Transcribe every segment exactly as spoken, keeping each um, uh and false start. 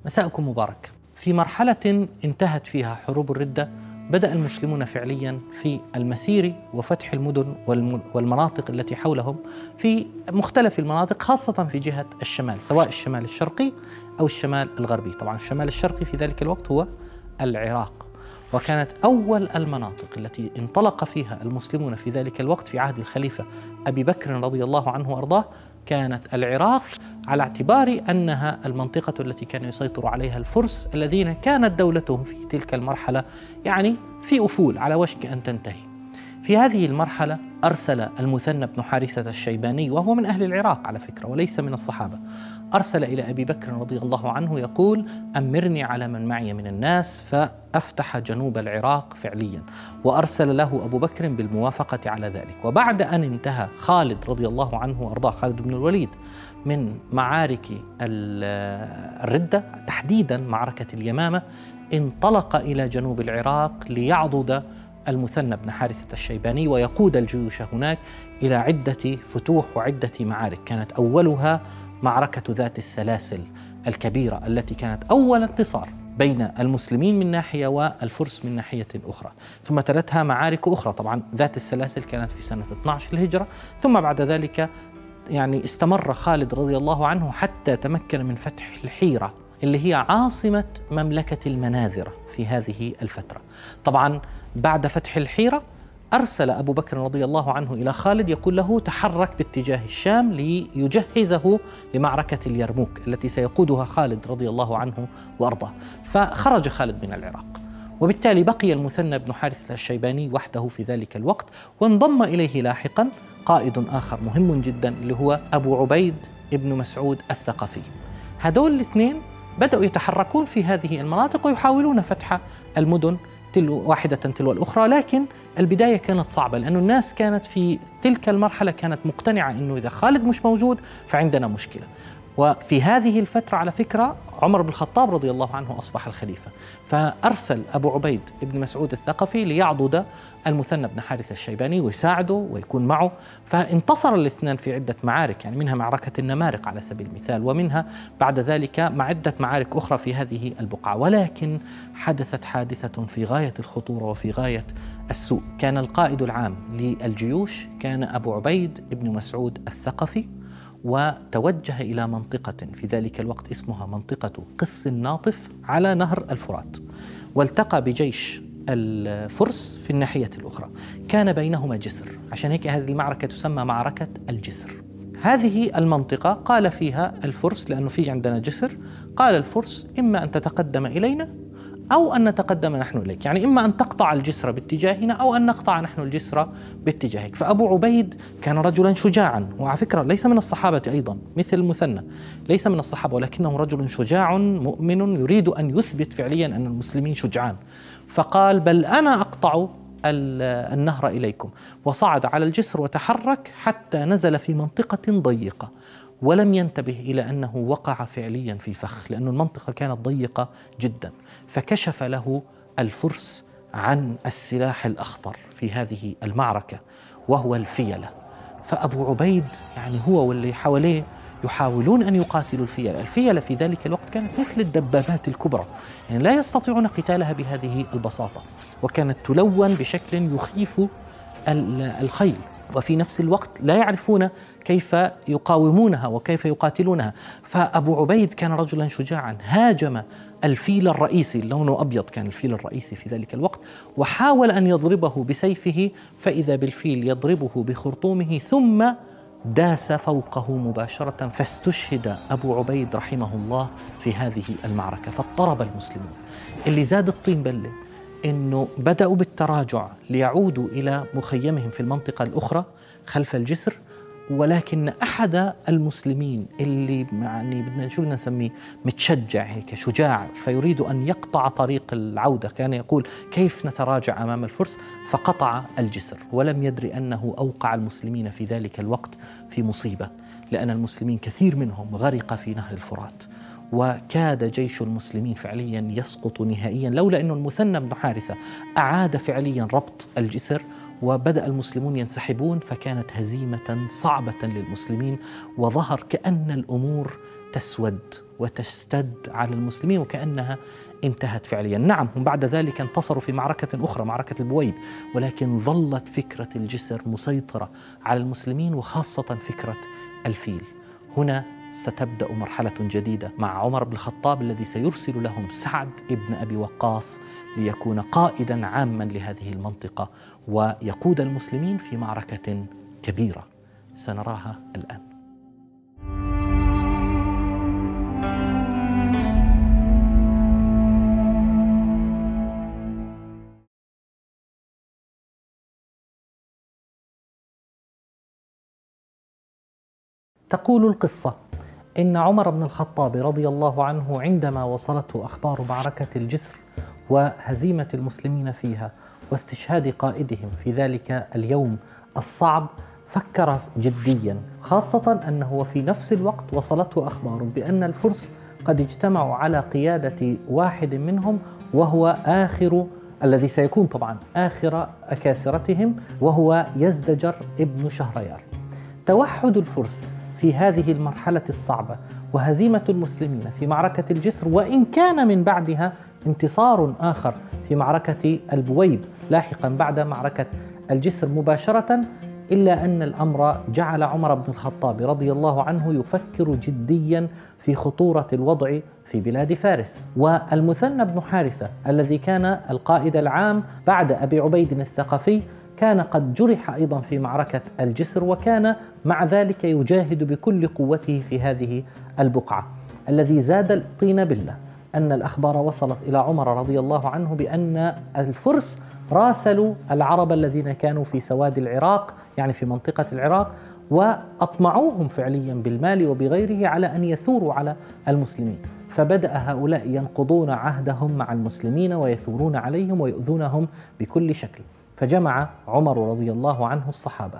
مساءكم مبارك. في مرحلة انتهت فيها حروب الردة بدأ المسلمون فعليا في المسير وفتح المدن والمناطق التي حولهم في مختلف المناطق، خاصة في جهة الشمال، سواء الشمال الشرقي أو الشمال الغربي. طبعا الشمال الشرقي في ذلك الوقت هو العراق، وكانت أول المناطق التي انطلق فيها المسلمون في ذلك الوقت في عهد الخليفة أبي بكر رضي الله عنه وأرضاه كانت العراق، على اعتبار أنها المنطقة التي كان يسيطر عليها الفرس الذين كانت دولتهم في تلك المرحلة يعني في أفول على وشك أن تنتهي. في هذه المرحلة أرسل المثنى بن حارثة الشيباني، وهو من أهل العراق على فكرة وليس من الصحابة، أرسل إلى أبي بكر رضي الله عنه يقول: أمرني على من معي من الناس فأفتح جنوب العراق فعليا، وأرسل له أبو بكر بالموافقة على ذلك. وبعد أن انتهى خالد رضي الله عنه وأرضاه، خالد بن الوليد، من معارك الردة تحديدا معركة اليمامة، انطلق إلى جنوب العراق ليعضد المثنى بن حارثة الشيباني ويقود الجيوش هناك إلى عدة فتوح وعدة معارك. كانت أولها معركة ذات السلاسل الكبيرة التي كانت أول انتصار بين المسلمين من ناحية والفرس من ناحية أخرى، ثم تلتها معارك أخرى. طبعا ذات السلاسل كانت في سنة اثني عشر الهجرة، ثم بعد ذلك يعني استمر خالد رضي الله عنه حتى تمكن من فتح الحيرة اللي هي عاصمة مملكة المناذرة في هذه الفترة. طبعا بعد فتح الحيرة أرسل أبو بكر رضي الله عنه إلى خالد يقول له: تحرك باتجاه الشام ليجهزه لمعركة اليرموك التي سيقودها خالد رضي الله عنه وأرضاه. فخرج خالد من العراق، وبالتالي بقي المثنى بن حارثة الشيباني وحده في ذلك الوقت، وانضم إليه لاحقا قائد آخر مهم جدا اللي هو أبو عبيد ابن مسعود الثقفي. هذول الاثنين بدأوا يتحركون في هذه المناطق ويحاولون فتح المدن تلو واحدة تلو الأخرى، لكن البداية كانت صعبة لأن الناس كانت في تلك المرحلة كانت مقتنعة أنه إذا خالد مش موجود فعندنا مشكلة. وفي هذه الفترة على فكرة عمر بن الخطاب رضي الله عنه أصبح الخليفة، فأرسل أبو عبيد بن مسعود الثقفي ليعضد المثنى بن حارثة الشيباني ويساعده ويكون معه. فانتصر الاثنان في عدة معارك، يعني منها معركة النمارق على سبيل المثال، ومنها بعد ذلك مع عدة معارك أخرى في هذه البقعة. ولكن حدثت حادثة في غاية الخطورة وفي غاية السوء. كان القائد العام للجيوش كان أبو عبيد بن مسعود الثقفي، وتوجه إلى منطقة في ذلك الوقت اسمها منطقة قس الناطف على نهر الفرات، والتقى بجيش الفرس في الناحية الأخرى. كان بينهما جسر، عشان هيك هذه المعركة تسمى معركة الجسر. هذه المنطقة قال فيها الفرس، لأنه في عندنا جسر، قال الفرس: إما أن تتقدم إلينا أو أن نتقدم نحن إليك، يعني إما أن تقطع الجسر باتجاهنا أو أن نقطع نحن الجسر باتجاهك. فأبو عبيد كان رجلا شجاعا، وعلى فكرة ليس من الصحابة أيضا مثل المثنى، ليس من الصحابة، ولكنه رجل شجاع مؤمن يريد أن يثبت فعليا أن المسلمين شجعان. فقال: بل أنا أقطع النهر إليكم، وصعد على الجسر وتحرك حتى نزل في منطقة ضيقة، ولم ينتبه إلى أنه وقع فعليا في فخ، لأن المنطقة كانت ضيقة جدا. فكشف له الفرس عن السلاح الأخطر في هذه المعركة وهو الفيلة. فأبو عبيد يعني هو واللي حواليه يحاولون أن يقاتلوا الفيلة. الفيلة في ذلك الوقت كانت مثل الدبابات الكبرى، يعني لا يستطيعون قتالها بهذه البساطة، وكانت تلون بشكل يخيف الخيل، وفي نفس الوقت لا يعرفون كيف يقاومونها وكيف يقاتلونها. فأبو عبيد كان رجلا شجاعا، هاجم الفيل الرئيسي، لونه أبيض كان الفيل الرئيسي في ذلك الوقت، وحاول أن يضربه بسيفه، فإذا بالفيل يضربه بخرطومه ثم داس فوقه مباشرة، فاستشهد أبو عبيد رحمه الله في هذه المعركة. فاضطرب المسلمون. اللي زاد الطين بلة إنه بدأوا بالتراجع ليعودوا إلى مخيمهم في المنطقة الأخرى خلف الجسر، ولكن أحد المسلمين اللي يعني بدنا شو بدنا نسميه متشجع هيك شجاع، فيريد أن يقطع طريق العودة، كان يقول: كيف نتراجع أمام الفرس؟ فقطع الجسر، ولم يدري أنه أوقع المسلمين في ذلك الوقت في مصيبة، لأن المسلمين كثير منهم غرق في نهر الفرات، وكاد جيش المسلمين فعليا يسقط نهائيا، لولا أن المثنى بن حارثة أعاد فعليا ربط الجسر وبدأ المسلمون ينسحبون، فكانت هزيمة صعبة للمسلمين، وظهر كأن الأمور تسود وتشتد على المسلمين وكأنها انتهت فعليا. نعم، هم بعد ذلك انتصروا في معركة أخرى، معركة البويب، ولكن ظلت فكرة الجسر مسيطرة على المسلمين، وخاصة فكرة الفيل. هنا ستبدأ مرحلة جديدة مع عمر بن الخطاب الذي سيرسل لهم سعد بن أبي وقاص ليكون قائدا عاما لهذه المنطقة ويقود المسلمين في معركة كبيرة سنراها الآن. تقول القصة إن عمر بن الخطاب رضي الله عنه عندما وصلته أخبار معركة الجسر وهزيمة المسلمين فيها واستشهاد قائدهم في ذلك اليوم الصعب، فكر جديا، خاصة أنه في نفس الوقت وصلته أخبار بأن الفرس قد اجتمعوا على قيادة واحد منهم، وهو آخر الذي سيكون طبعا آخر أكاسرتهم، وهو يزدجر ابن شهريار. توحد الفرس في هذه المرحلة الصعبة وهزيمة المسلمين في معركة الجسر، وإن كان من بعدها انتصار آخر في معركة البويب لاحقا بعد معركة الجسر مباشرة، إلا أن الأمر جعل عمر بن الخطاب رضي الله عنه يفكر جديا في خطورة الوضع في بلاد فارس. والمثنى بن حارثة الذي كان القائد العام بعد أبي عبيد الثقفي كان قد جرح أيضا في معركة الجسر، وكان مع ذلك يجاهد بكل قوته في هذه البقعة. الذي زاد الطين بلة أن الأخبار وصلت إلى عمر رضي الله عنه بأن الفرس راسلوا العرب الذين كانوا في سواد العراق، يعني في منطقة العراق، وأطمعوهم فعليا بالمال وبغيره على أن يثوروا على المسلمين. فبدأ هؤلاء ينقضون عهدهم مع المسلمين ويثورون عليهم ويؤذونهم بكل شكل. فجمع عمر رضي الله عنه الصحابة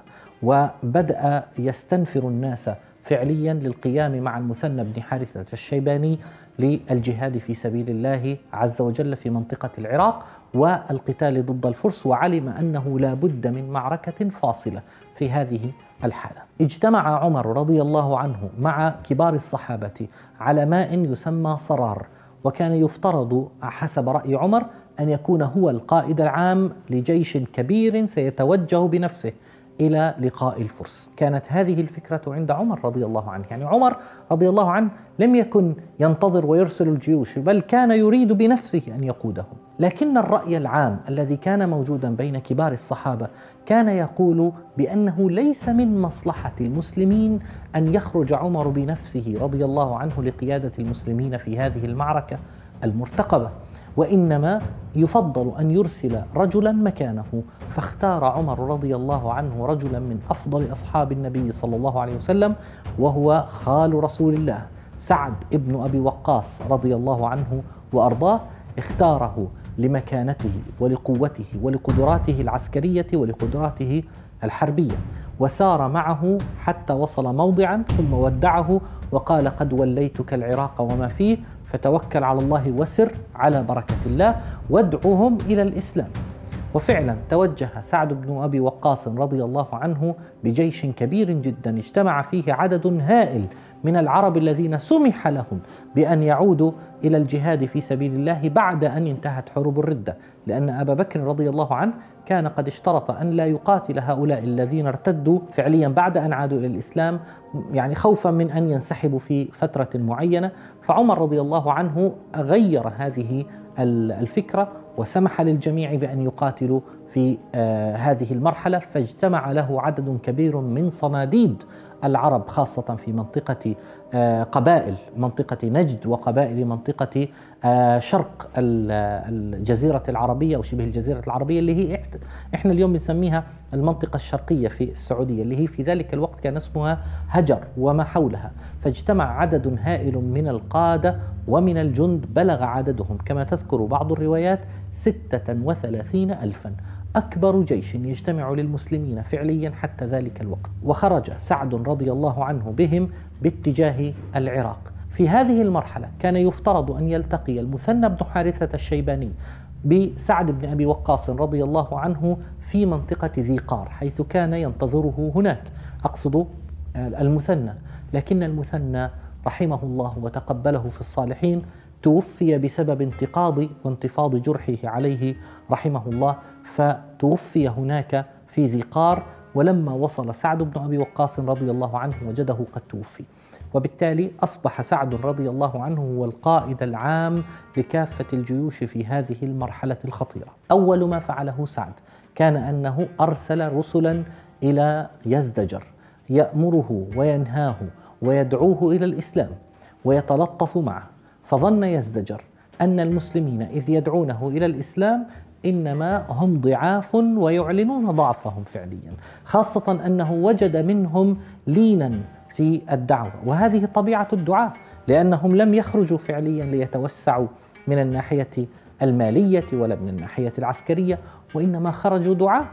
وبدأ يستنفر الناس فعليا للقيام مع المثنى بن حارثة الشيباني للجهاد في سبيل الله عز وجل في منطقة العراق والقتال ضد الفرس، وعلم أنه لا بد من معركة فاصلة في هذه الحالة. اجتمع عمر رضي الله عنه مع كبار الصحابة على ماء يسمى صرار، وكان يفترض حسب رأي عمر أن يكون هو القائد العام لجيش كبير سيتوجه بنفسه إلى لقاء الفرس. كانت هذه الفكرة عند عمر رضي الله عنه، يعني عمر رضي الله عنه لم يكن ينتظر ويرسل الجيوش، بل كان يريد بنفسه أن يقودهم. لكن الرأي العام الذي كان موجودا بين كبار الصحابة كان يقول بأنه ليس من مصلحة المسلمين أن يخرج عمر بنفسه رضي الله عنه لقيادة المسلمين في هذه المعركة المرتقبة، وإنما يفضل أن يرسل رجلا مكانه. فاختار عمر رضي الله عنه رجلا من أفضل أصحاب النبي صلى الله عليه وسلم، وهو خال رسول الله سعد ابن أبي وقاص رضي الله عنه وأرضاه. اختاره لمكانته ولقوته ولقدراته العسكرية ولقدراته الحربية، وسار معه حتى وصل موضعا ثم ودعه وقال: قد وليتك العراق وما فيه، فتوكل على الله وسر على بركة الله وادعوهم إلى الإسلام. وفعلا توجه سعد بن أبي وقاص رضي الله عنه بجيش كبير جدا اجتمع فيه عدد هائل من العرب الذين سمح لهم بأن يعودوا إلى الجهاد في سبيل الله بعد أن انتهت حروب الردة، لأن أبا بكر رضي الله عنه كان قد اشترط أن لا يقاتل هؤلاء الذين ارتدوا فعليا بعد أن عادوا إلى الإسلام، يعني خوفا من أن ينسحبوا في فترة معينة. فعمر رضي الله عنه غير هذه الفكرة وسمح للجميع بأن يقاتلوا في آه هذه المرحلة، فاجتمع له عدد كبير من صناديد العرب، خاصة في منطقة آه قبائل منطقة نجد وقبائل منطقة آه شرق الجزيرة العربية أو شبه الجزيرة العربية، اللي هي إحنا اليوم بنسميها المنطقة الشرقية في السعودية، اللي هي في ذلك الوقت كان اسمها هجر وما حولها. فاجتمع عدد هائل من القادة ومن الجند، بلغ عددهم كما تذكر بعض الروايات ستة وثلاثين ألفا، أكبر جيش يجتمع للمسلمين فعليا حتى ذلك الوقت. وخرج سعد رضي الله عنه بهم باتجاه العراق. في هذه المرحلة كان يفترض أن يلتقي المثنى بن حارثة الشيباني بسعد بن أبي وقاص رضي الله عنه في منطقة ذي قار حيث كان ينتظره هناك، أقصد المثنى. لكن المثنى رحمه الله وتقبله في الصالحين توفي بسبب انتقاض وانتفاض جرحه عليه رحمه الله، فتوفي هناك في ذي قار. ولما وصل سعد بن أبي وقاص رضي الله عنه وجده قد توفي، وبالتالي أصبح سعد رضي الله عنه هو القائد العام لكافة الجيوش في هذه المرحلة الخطيرة. أول ما فعله سعد كان أنه أرسل رسلا إلى يزدجر يأمره وينهاه ويدعوه إلى الإسلام ويتلطف معه، فظن يزدجر أن المسلمين إذ يدعونه إلى الإسلام إنما هم ضعاف ويعلنون ضعفهم فعليا، خاصة أنه وجد منهم لينا في الدعوة، وهذه طبيعة الدعاة، لأنهم لم يخرجوا فعليا ليتوسعوا من الناحية المالية ولا من الناحية العسكرية، وإنما خرجوا دعاة،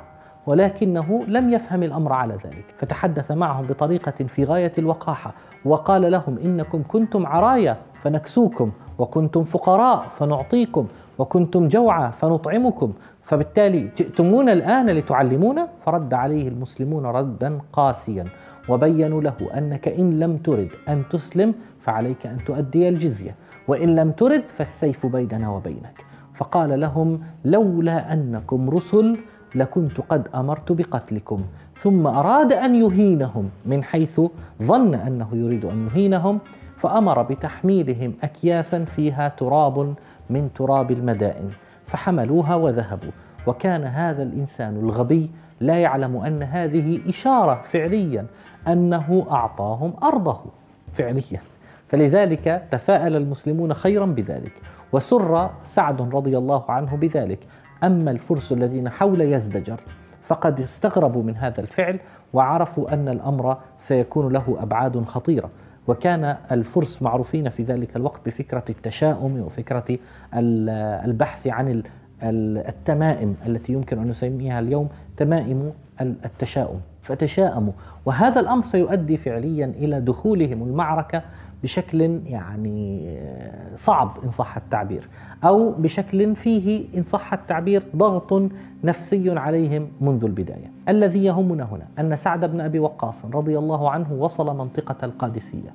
ولكنه لم يفهم الأمر على ذلك، فتحدث معهم بطريقة في غاية الوقاحة وقال لهم إنكم كنتم عرايا فنكسوكم، وكنتم فقراء فنعطيكم، وكنتم جوعى فنطعمكم، فبالتالي جئتمون الآن لتعلمونا. فرد عليه المسلمون ردا قاسيا وبينوا له أنك إن لم ترد أن تسلم فعليك أن تؤدي الجزية، وإن لم ترد فالسيف بيننا وبينك. فقال لهم لولا أنكم رسل لكنت قد أمرت بقتلكم. ثم أراد أن يهينهم من حيث ظن أنه يريد أن يهينهم، فأمر بتحميلهم أكياسا فيها تراب من تراب المدائن، فحملوها وذهبوا. وكان هذا الإنسان الغبي لا يعلم أن هذه إشارة فعليا أنه أعطاهم أرضه فعليا، فلذلك تفاءل المسلمون خيرا بذلك، وسر سعد رضي الله عنه بذلك. أما الفرس الذين حول يزدجر فقد استغربوا من هذا الفعل وعرفوا أن الأمر سيكون له أبعاد خطيرة، وكان الفرس معروفين في ذلك الوقت بفكرة التشاؤم وفكرة البحث عن التمائم التي يمكن أن نسميها اليوم تمائم التشاؤم، فتشاءموا، وهذا الأمر سيؤدي فعليا إلى دخولهم المعركة بشكل يعني صعب إن صح التعبير، أو بشكل فيه إن صح التعبير ضغط نفسي عليهم منذ البداية. الذي يهمنا هنا أن سعد بن أبي وقاص رضي الله عنه وصل منطقة القادسية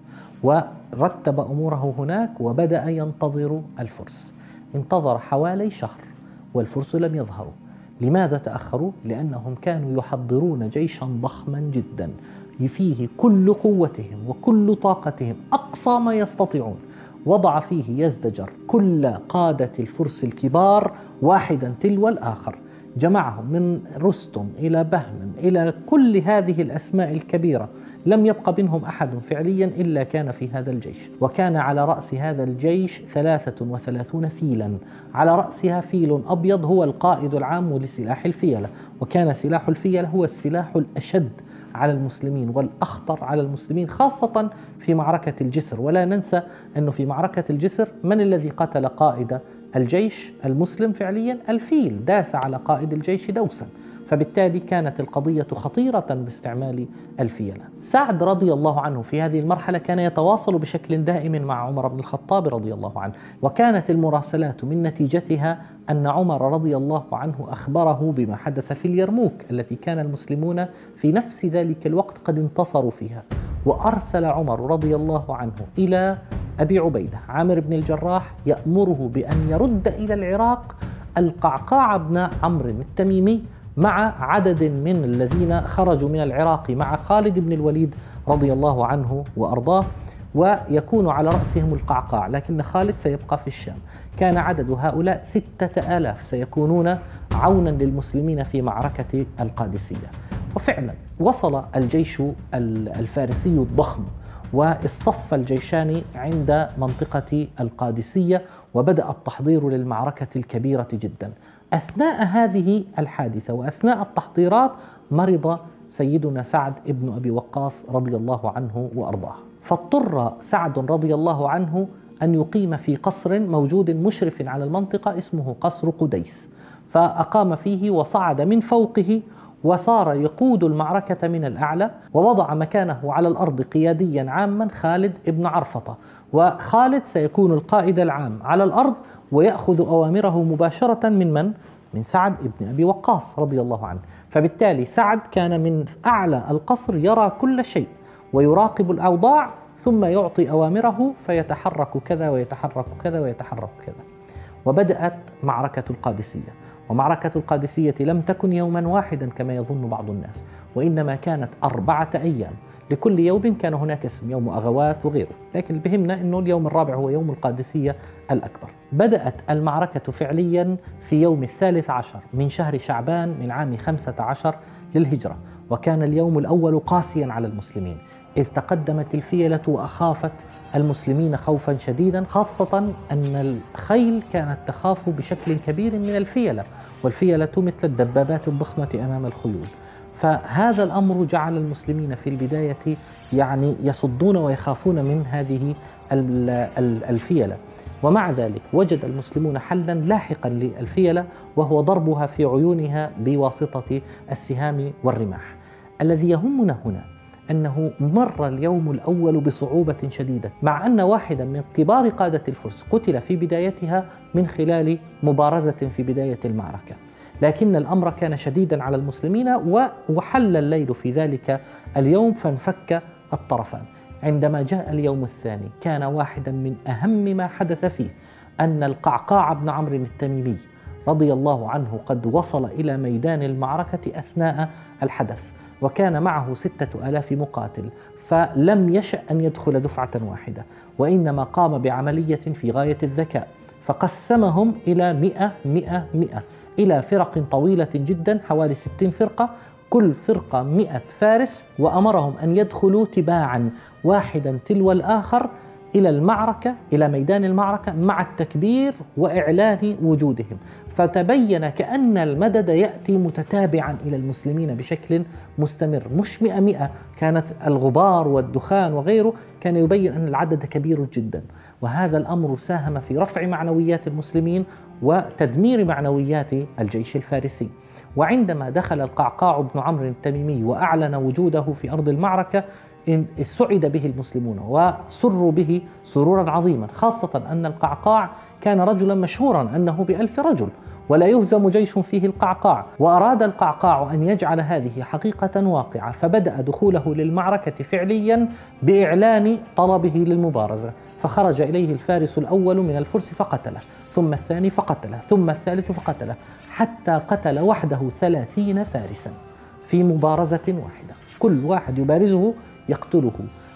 ورتب أموره هناك وبدأ ينتظر الفرس. انتظر حوالي شهر والفرس لم يظهروا. لماذا تأخروا؟ لأنهم كانوا يحضرون جيشا ضخما جدا فيه كل قوتهم وكل طاقتهم أقصى ما يستطيعون. وضع فيه يزدجر كل قادة الفرس الكبار واحدا تلو الآخر، جمعهم من رستم إلى بهمن إلى كل هذه الأسماء الكبيرة، لم يبق منهم أحد فعليا إلا كان في هذا الجيش. وكان على رأس هذا الجيش ثلاثة وثلاثون فيلا، على رأسها فيل أبيض هو القائد العام لسلاح الفيلة، وكان سلاح الفيلة هو السلاح الأشد على المسلمين والأخطر على المسلمين، خاصة في معركة الجسر. ولا ننسى أنه في معركة الجسر من الذي قتل قائد الجيش المسلم فعليا؟ الفيل، داس على قائد الجيش دوسا، فبالتالي كانت القضية خطيرة باستعمال الفيلة. سعد رضي الله عنه في هذه المرحلة كان يتواصل بشكل دائم مع عمر بن الخطاب رضي الله عنه، وكانت المراسلات من نتيجتها أن عمر رضي الله عنه أخبره بما حدث في اليرموك التي كان المسلمون في نفس ذلك الوقت قد انتصروا فيها. وأرسل عمر رضي الله عنه إلى أبي عبيدة عامر بن الجراح يأمره بأن يرد إلى العراق القعقاع بن عمرو التميمي مع عدد من الذين خرجوا من العراق مع خالد بن الوليد رضي الله عنه وأرضاه، ويكون على رأسهم القعقاع، لكن خالد سيبقى في الشام. كان عدد هؤلاء ستة آلاف سيكونون عونا للمسلمين في معركة القادسية. وفعلا وصل الجيش الفارسي الضخم واصطف الجيشان عند منطقة القادسية، وبدأ التحضير للمعركة الكبيرة جدا. أثناء هذه الحادثة وأثناء التحضيرات مرض سيدنا سعد ابن أبي وقاص رضي الله عنه وأرضاه، فاضطر سعد رضي الله عنه أن يقيم في قصر موجود مشرف على المنطقة اسمه قصر قديس، فأقام فيه وصعد من فوقه وصار يقود المعركة من الأعلى، ووضع مكانه على الأرض قياديا عاما خالد ابن عرفطة، وخالد سيكون القائد العام على الأرض ويأخذ أوامره مباشرة من من؟ من سعد بن أبي وقاص رضي الله عنه. فبالتالي سعد كان من أعلى القصر يرى كل شيء ويراقب الأوضاع ثم يعطي أوامره فيتحرك كذا ويتحرك كذا ويتحرك كذا. وبدأت معركة القادسية، ومعركة القادسية لم تكن يوما واحدا كما يظن بعض الناس، وإنما كانت أربعة أيام، لكل يوم كان هناك اسم، يوم أغواث وغيره، لكن بهمنا أنه اليوم الرابع هو يوم القادسية الأكبر. بدأت المعركة فعليا في يوم الثالث عشر من شهر شعبان من عام خمسة عشر للهجرة، وكان اليوم الأول قاسيا على المسلمين، إذ تقدمت الفيلة وأخافت المسلمين خوفا شديدا، خاصة أن الخيل كانت تخاف بشكل كبير من الفيلة، والفيلة مثل الدبابات الضخمة أمام الخيول. فهذا الأمر جعل المسلمين في البداية يعني يصدون ويخافون من هذه الفيلة، ومع ذلك وجد المسلمون حلا لاحقا للفيلة، وهو ضربها في عيونها بواسطة السهام والرماح. الذي يهمنا هنا أنه مر اليوم الأول بصعوبة شديدة، مع أن واحدا من كبار قادة الفرس قتل في بدايتها من خلال مبارزة في بداية المعركة، لكن الأمر كان شديدا على المسلمين، وحل الليل في ذلك اليوم فانفك الطرفان. عندما جاء اليوم الثاني كان واحدا من أهم ما حدث فيه أن القعقاع بن عمرو التميمي رضي الله عنه قد وصل إلى ميدان المعركة أثناء الحدث، وكان معه ستة آلاف مقاتل، فلم يشأ أن يدخل دفعة واحدة، وإنما قام بعملية في غاية الذكاء، فقسمهم إلى مئة مئة مئة إلى فرق طويلة جدا حوالي ستين فرقة، كل فرقة مئة فارس، وأمرهم أن يدخلوا تباعا واحدا تلو الآخر إلى المعركة، إلى ميدان المعركة مع التكبير وإعلان وجودهم. فتبين كأن المدد يأتي متتابعا إلى المسلمين بشكل مستمر، مش مئة مئة، كانت الغبار والدخان وغيره كان يبين أن العدد كبير جدا، وهذا الأمر ساهم في رفع معنويات المسلمين وتدمير معنويات الجيش الفارسي. وعندما دخل القعقاع بن عمرو التميمي وأعلن وجوده في أرض المعركة سعد به المسلمون وسروا به سرورا عظيما، خاصة أن القعقاع كان رجلا مشهورا أنه بألف رجل ولا يهزم جيش فيه القعقاع، وأراد القعقاع أن يجعل هذه حقيقة واقعة، فبدأ دخوله للمعركة فعليا بإعلان طلبه للمبارزة، فخرج إليه الفارس الأول من الفرس فقتله، ثم الثاني فقتله، ثم الثالث فقتله، حتى قتل وحده ثلاثين فارسا في مبارزة واحدة، كل واحد يبارزه يقتله،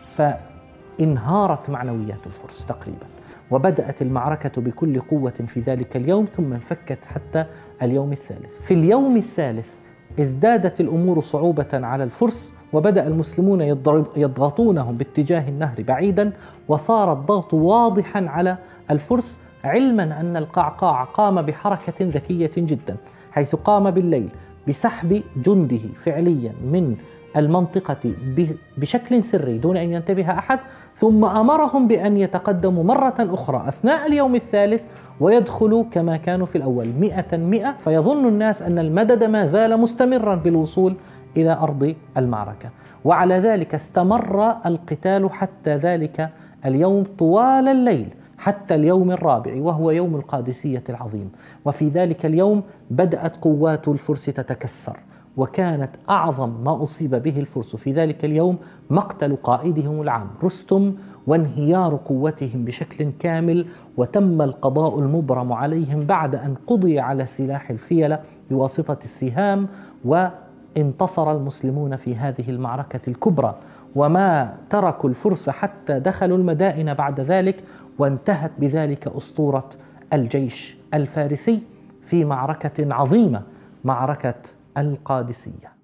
فانهارت معنويات الفرس تقريبا، وبدأت المعركة بكل قوة في ذلك اليوم، ثم انفكت حتى اليوم الثالث. في اليوم الثالث ازدادت الأمور صعوبة على الفرس، وبدأ المسلمون يضغطونهم باتجاه النهر بعيدا، وصار الضغط واضحا على الفرس، علما أن القعقاع قام بحركة ذكية جدا، حيث قام بالليل بسحب جنده فعليا من المنطقة بشكل سري دون أن ينتبه أحد، ثم أمرهم بأن يتقدموا مرة أخرى أثناء اليوم الثالث ويدخلوا كما كانوا في الأول مئة مئة، فيظن الناس أن المدد ما زال مستمرا بالوصول إلى أرض المعركة. وعلى ذلك استمر القتال حتى ذلك اليوم طوال الليل، حتى اليوم الرابع وهو يوم القادسية العظيم. وفي ذلك اليوم بدأت قوات الفرس تتكسر، وكانت أعظم ما أصيب به الفرس في ذلك اليوم مقتل قائدهم العام رستم، وانهيار قوتهم بشكل كامل، وتم القضاء المبرم عليهم بعد أن قضي على سلاح الفيلة بواسطة السهام، وانتصر المسلمون في هذه المعركة الكبرى، وما تركوا الفرس حتى دخلوا المدائن بعد ذلك، وانتهت بذلك أسطورة الجيش الفارسي في معركة عظيمة، معركة القادسية.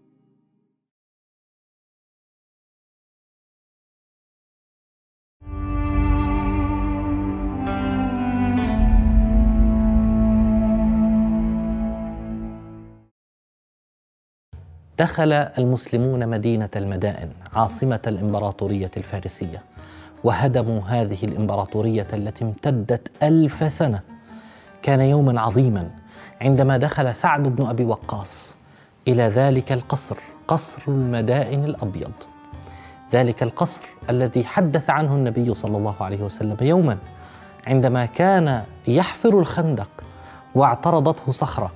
دخل المسلمون مدينة المدائن عاصمة الإمبراطورية الفارسية، وهدموا هذه الإمبراطورية التي امتدت ألف سنة. كان يوما عظيما عندما دخل سعد بن أبي وقاص إلى ذلك القصر، قصر المدائن الأبيض، ذلك القصر الذي حدث عنه النبي صلى الله عليه وسلم يوما عندما كان يحفر الخندق واعترضته صخرة،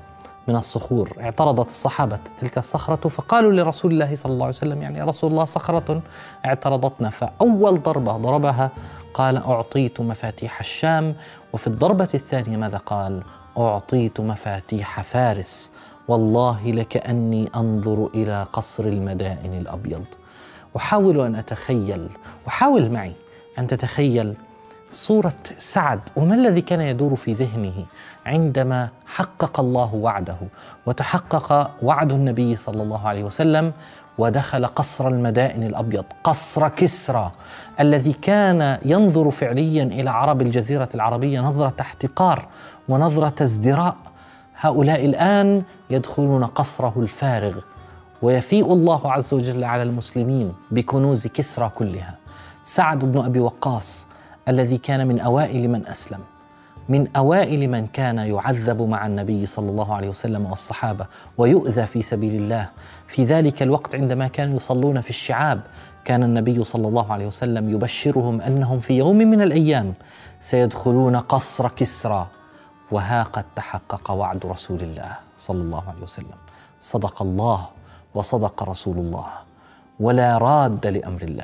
من الصخور. اعترضت الصحابة تلك الصخرة فقالوا لرسول الله صلى الله عليه وسلم: يعني يا رسول الله صخرة اعترضتنا. فأول ضربة ضربها قال: أعطيت مفاتيح الشام. وفي الضربة الثانية ماذا قال؟ أعطيت مفاتيح فارس، والله لكأني أنظر إلى قصر المدائن الأبيض. أحاول أن أتخيل، وحاول معي أن تتخيل صورة سعد وما الذي كان يدور في ذهنه عندما حقق الله وعده وتحقق وعد النبي صلى الله عليه وسلم ودخل قصر المدائن الأبيض، قصر كسرى الذي كان ينظر فعليا إلى عرب الجزيرة العربية نظرة احتقار ونظرة ازدراء. هؤلاء الآن يدخلون قصره الفارغ، ويفيء الله عز وجل على المسلمين بكنوز كسرى كلها. سعد بن أبي وقاص الذي كان من أوائل من أسلم، من أوائل من كان يعذب مع النبي صلى الله عليه وسلم والصحابة ويؤذى في سبيل الله. في ذلك الوقت عندما كانوا يصلون في الشعاب كان النبي صلى الله عليه وسلم يبشرهم أنهم في يوم من الأيام سيدخلون قصر كسرى. وها قد تحقق وعد رسول الله صلى الله عليه وسلم. صدق الله وصدق رسول الله، ولا راد لأمر الله.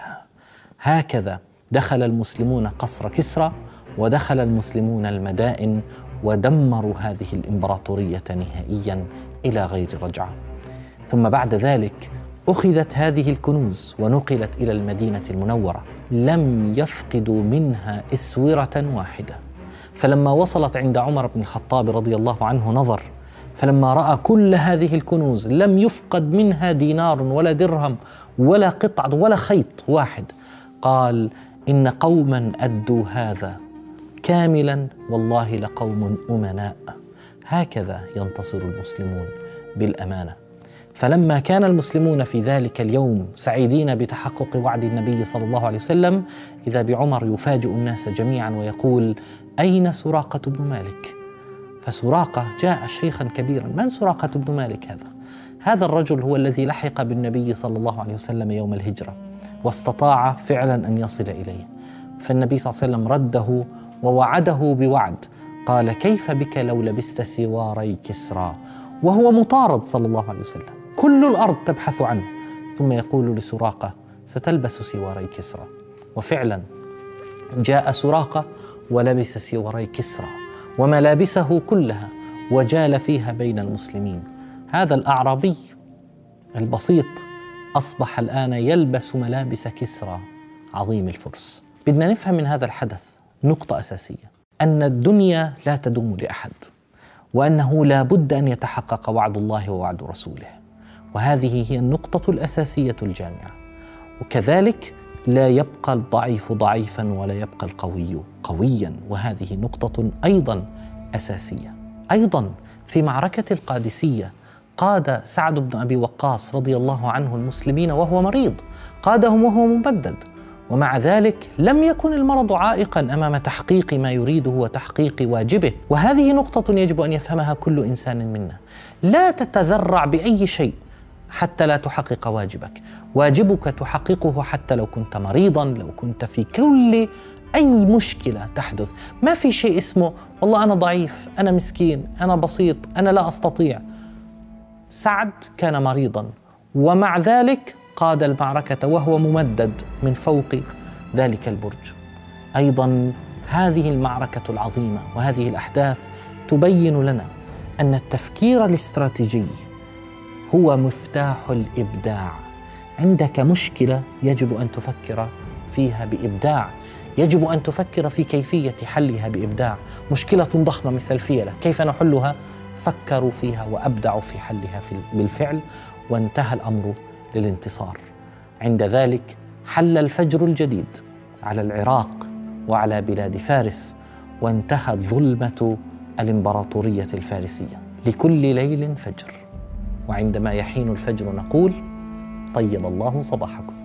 هكذا دخل المسلمون قصر كسرى، ودخل المسلمون المدائن، ودمروا هذه الإمبراطورية نهائيا إلى غير رجعة. ثم بعد ذلك أخذت هذه الكنوز ونقلت إلى المدينة المنورة، لم يفقدوا منها إسورة واحدة. فلما وصلت عند عمر بن الخطاب رضي الله عنه نظر، فلما رأى كل هذه الكنوز لم يفقد منها دينار ولا درهم ولا قطعة ولا خيط واحد، قال: إن قوما أدوا هذا كاملا والله لقوم أمناء. هكذا ينتصر المسلمون بالأمانة. فلما كان المسلمون في ذلك اليوم سعيدين بتحقق وعد النبي صلى الله عليه وسلم، إذا بعمر يفاجئ الناس جميعا ويقول: أين سراقة بن مالك؟ فسراقة جاء شيخا كبيرا. من سراقة بن مالك هذا؟ هذا الرجل هو الذي لحق بالنبي صلى الله عليه وسلم يوم الهجرة واستطاع فعلا أن يصل إليه. فالنبي صلى الله عليه وسلم رده ووعده بوعد، قال: كيف بك لو لبست سواري كسرى؟ وهو مطارد صلى الله عليه وسلم، كل الأرض تبحث عنه، ثم يقول لسراقة: ستلبس سواري كسرى. وفعلا جاء سراقة ولبس سواري كسرى وملابسه كلها وجال فيها بين المسلمين. هذا الأعرابي البسيط أصبح الآن يلبس ملابس كسرى عظيم الفرس. بدنا نفهم من هذا الحدث نقطة أساسية، أن الدنيا لا تدوم لأحد، وأنه لا بد أن يتحقق وعد الله ووعد رسوله، وهذه هي النقطة الأساسية الجامعة. وكذلك لا يبقى الضعيف ضعيفا ولا يبقى القوي قويا، وهذه نقطة أيضا أساسية. أيضا في معركة القادسية قاد سعد بن أبي وقاص رضي الله عنه المسلمين وهو مريض، قادهم وهو مبدد، ومع ذلك لم يكن المرض عائقا أمام تحقيق ما يريده وتحقيق واجبه. وهذه نقطة يجب أن يفهمها كل إنسان منا. لا تتذرع بأي شيء حتى لا تحقق واجبك. واجبك تحققه حتى لو كنت مريضا، لو كنت في كل أي مشكلة تحدث. ما في شيء اسمه والله أنا ضعيف، أنا مسكين، أنا بسيط، أنا لا أستطيع. سعد كان مريضا ومع ذلك قاد المعركة وهو ممدد من فوق ذلك البرج. أيضا هذه المعركة العظيمة وهذه الأحداث تبين لنا أن التفكير الاستراتيجي هو مفتاح الإبداع. عندك مشكلة يجب أن تفكر فيها بإبداع، يجب أن تفكر في كيفية حلها بإبداع. مشكلة ضخمة مثل الفيلة، كيف نحلها؟ فكروا فيها وأبدعوا في حلها بالفعل، وانتهى الأمر للانتصار. عند ذلك حل الفجر الجديد على العراق وعلى بلاد فارس، وانتهت ظلمة الإمبراطورية الفارسية. لكل ليل فجر، وعندما يحين الفجر نقول: طيب الله صباحكم.